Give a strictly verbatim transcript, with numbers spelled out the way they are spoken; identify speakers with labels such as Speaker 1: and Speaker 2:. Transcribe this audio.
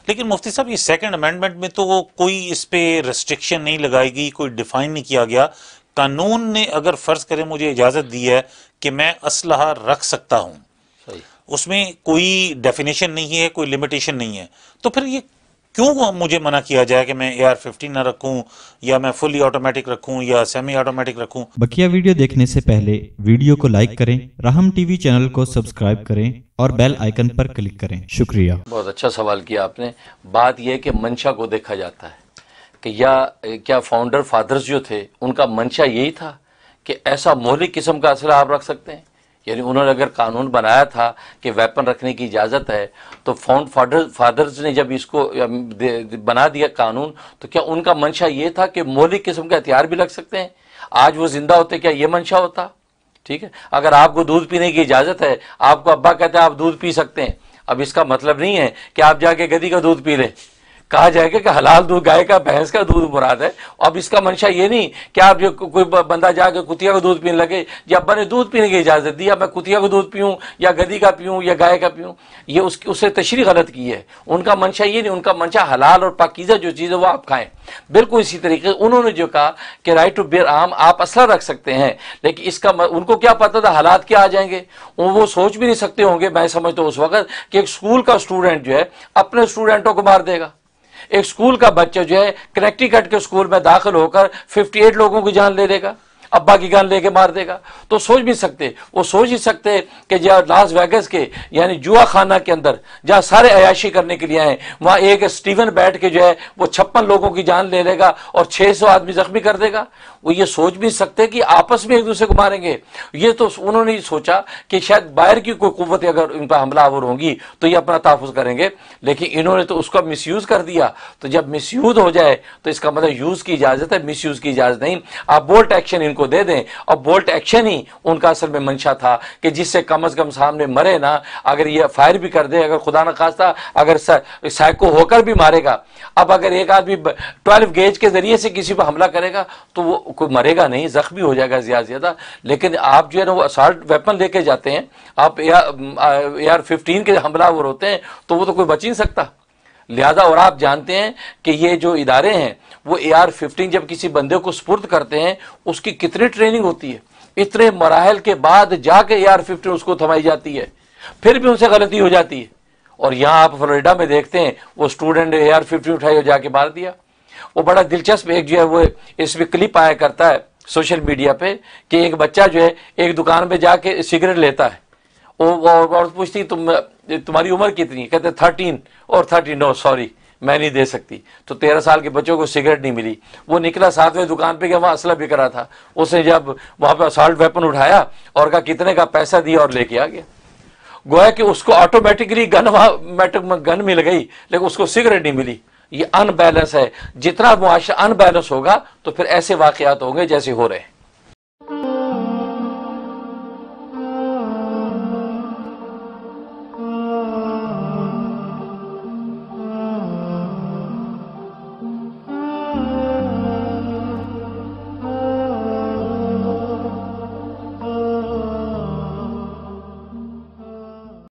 Speaker 1: لیکن مفتی صاحب یہ سیکنڈ امینڈمنٹ میں تو کوئی اس پہ ریسٹرکشن نہیں لگائی گئی، کوئی ڈیفائن نہیں کیا گیا. قانون نے اگر فرض کرے مجھے اجازت دی ہے کہ میں اسلحہ رکھ سکتا ہوں، اس میں کوئی ڈیفینیشن نہیں ہے، کوئی لمیٹیشن نہیں ہے، تو پھر یہ کیوں مجھے منع کیا جائے کہ میں اے آر ففٹین نہ رکھوں یا میں فلی آٹومیٹک رکھوں یا سیمی آٹومیٹک رکھوں؟
Speaker 2: بقیہ ویڈیو دیکھنے سے پہلے ویڈیو کو لائک کریں، راہم ٹی وی چینل کو سبسکرائب کریں اور بیل آئیکن پر کلک کریں. شکریہ.
Speaker 3: بہت اچھا سوال کیا آپ نے. بات یہ کہ منشا کو دیکھا جاتا ہے کہ یا کیا فاؤنڈر فادرز جو تھے ان کا منشا یہی تھا کہ ایسا مہلک قسم کا اسلحہ آپ رکھ سکتے ہیں؟ یعنی انہوں نے اگر قانون بنایا تھا کہ ویپن رکھنے کی اجازت ہے تو فاؤنڈ فادر فادرز نے جب اس کو بنا دیا قانون تو کیا ان کا منشا یہ تھا کہ مہلک قسم کے ہتھیار بھی لگ سکتے ہیں؟ آج وہ زندہ ہوتے کیا یہ منشا ہوتا؟ ٹھیک ہے، اگر آپ کو دودھ پینے کی اجازت ہے، آپ کو ابا کہتے ہیں آپ دودھ پی سکتے ہیں، اب اس کا مطلب نہیں ہے کہ آپ جا کے گدھی کا دودھ پی لیں. کہا جائے گا کہ حلال دودھ گائے کا بھینس کا دودھ مراد ہے. اب اس کا منشا یہ نہیں کہ آپ جو کوئی بندہ جا کے کتیا کا دودھ پینے لگے، یا ابا نے دودھ پینے کی اجازت دی، اب میں کتیا کا دودھ پیوں یا گدھی کا پیوں یا گائے کا پیوں، یہ اس اس سے تشریح غلط کی ہے. ان کا منشا یہ نہیں، ان کا منشا حلال اور پاکیزہ جو چیز ہے وہ آپ کھائیں. بالکل اسی طریقے سے انہوں نے جو کہا کہ رائٹ ٹو بیئر آرم، آپ اسلحہ رکھ سکتے ہیں، لیکن اس کا ان کو کیا پتہ تھا حالات کیا آ جائیں گے؟ وہ سوچ بھی نہیں سکتے ہوں گے میں سمجھتا ہوں اس وقت کہ ایک اسکول کا اسٹوڈنٹ جو ہے اپنے اسٹوڈنٹوں کو مار دے گا. ایک سکول کا بچہ جو ہے کنیکٹیکٹ کے سکول میں داخل ہو کر ففٹی ایٹ لوگوں کی جان لے لے گا، ابا کی جان لے کے مار دے گا. تو سوچ بھی سکتے، وہ سوچ ہی سکتے کہ جہاں لاس ویگس کے یعنی جوا خانہ کے اندر جہاں سارے عیاشی کرنے کے لیے آئے، وہاں ایک اسٹیون بیٹھ کے جو ہے وہ چھپن لوگوں کی جان لے لے گا اور چھ سو آدمی زخمی کر دے گا. وہ یہ سوچ بھی سکتے کہ آپس میں ایک دوسرے کو ماریں گے. یہ تو انہوں نے سوچا کہ شاید باہر کی کوئی قوت اگر ان پر حملہ آور ہوں گی تو یہ اپنا تحفظ کریں گے، لیکن انہوں نے تو اس کا مس یوز کر دیا. تو جب مس یوز ہو جائے تو اس کا مطلب یوز کی اجازت ہے، مس یوز کی اجازت نہیں. آپ بولٹ ایکشن ان کو دے دیں، اور بولٹ ایکشن ہی ان کا اصل میں منشا تھا کہ جس سے کم از کم سامنے مرے نا. اگر یہ فائر بھی کر دے، اگر خدا نہ خواستہ اگر سائیکو ہو کر بھی مارے گا، اب اگر ایک آدمی ٹویلو گیج کے ذریعے سے کسی پر حملہ کرے گا تو وہ کوئی مرے گا نہیں، زخمی ہو جائے گا زیادہ زیادہ. لیکن آپ جو ہے نا وہ اسالٹ ویپن لے کے جاتے ہیں، آپ اے آر ففٹین کے حملہ ور ہوتے ہیں تو وہ تو کوئی بچ نہیں سکتا. لہذا اور آپ جانتے ہیں کہ یہ جو ادارے ہیں وہ اے آر ففٹین جب کسی بندے کو سپرد کرتے ہیں اس کی کتنی ٹریننگ ہوتی ہے، اتنے مراحل کے بعد جا کے اے آر ففٹین اس کو تھمائی جاتی ہے، پھر بھی ان سے غلطی ہو جاتی ہے. اور یہاں آپ فلوریڈا میں دیکھتے ہیں وہ اسٹوڈنٹ اے آر ففٹین اٹھائی اور جا کے مار دیا. وہ بڑا دلچسپ ایک جو ہے وہ اس میں کلپ آیا کرتا ہے سوشل میڈیا پہ کہ ایک بچہ جو ہے ایک دکان پہ جا کے سگریٹ لیتا ہے، اور پوچھتی تم تمہاری عمر کتنی؟ کہتے تھرٹین، اور تھرٹین نو سوری میں نہیں دے سکتی. تو تیرہ سال کے بچوں کو سگریٹ نہیں ملی. وہ نکلا ساتویں دکان پہ کہ وہاں اسلحہ بک رہا تھا، اس نے جب وہاں پہ اسالٹ ویپن اٹھایا اور کہا کتنے کا پیسہ دیا اور لے کے آ گیا. گویا کہ اس کو آٹومیٹکلی گن گن مل گئی لیکن اس کو سگریٹ نہیں ملی. یہ ان بیلنس ہے. جتنا معاشرہ ان بیلنس ہوگا تو پھر ایسے واقعات ہوں گے جیسے ہو رہے ہیں.